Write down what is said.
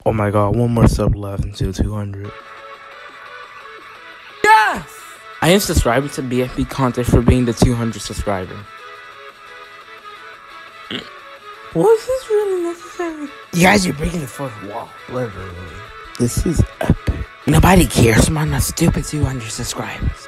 Oh my god, one more sub left until 200. Yes! I am subscribing to BFB content for being the 200 subscriber. Was this really necessary? You guys are breaking the fourth wall. Literally. This is epic. Nobody cares. I'm on a stupid 200 subscribers.